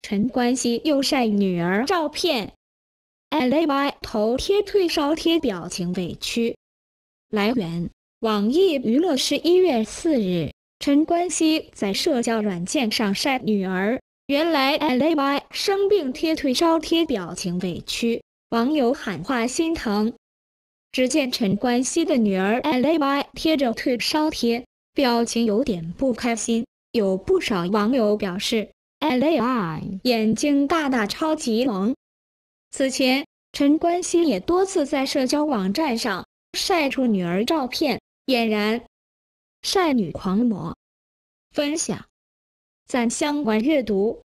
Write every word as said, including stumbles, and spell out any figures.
陈冠希又晒女儿照片 ，L A Y 头贴退烧贴表情委屈。来源：网易娱乐。十一月四日，陈冠希在社交软件上晒女儿，原来 L A Y 生病贴退烧贴表情委屈，网友喊话心疼。只见陈冠希的女儿 L A Y 贴着退烧贴，表情有点不开心。有不少网友表示 ，L A Y 眼睛大大超级萌。此前，陈冠希也多次在社交网站上晒出女儿照片，俨然晒女狂魔。分享，赞相关阅读。